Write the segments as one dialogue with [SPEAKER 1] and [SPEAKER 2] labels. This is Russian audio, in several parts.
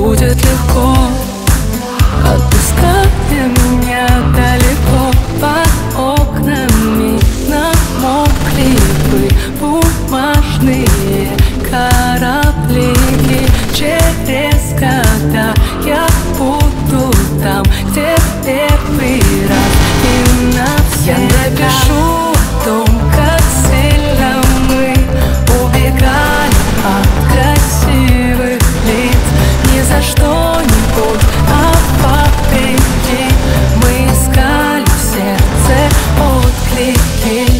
[SPEAKER 1] будет легко. Отпускай меня далеко, под окнами намокли бы бумажные кораблики. Через года я буду там, где первый раз и навсегда. Я напишу о том, как сильно мы убегали от красивых лиц. Ни за что-нибудь, а вопреки мы искали в сердце отклики.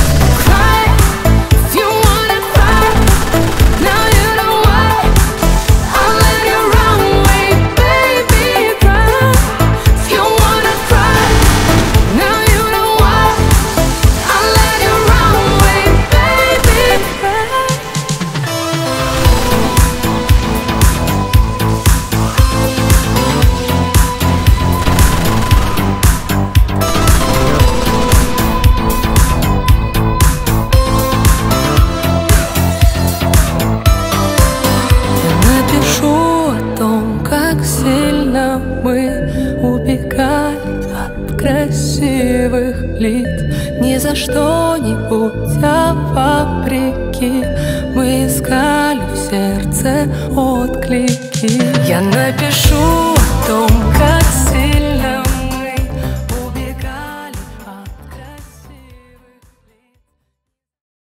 [SPEAKER 1] Сильно мы убегали от красивых лиц. Ни за что-нибудь, а вопреки мы искали в сердце отклики. Я напишу о том, как